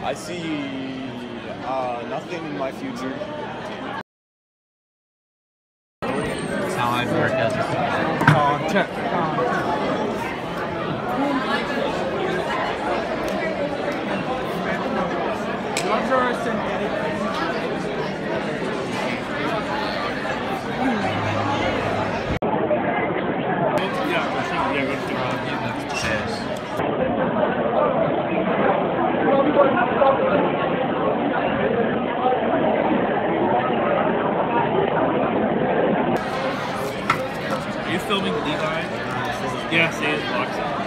I see nothing in my future. That's how I'd work as a student. Are you filming Levi? Yeah, say it.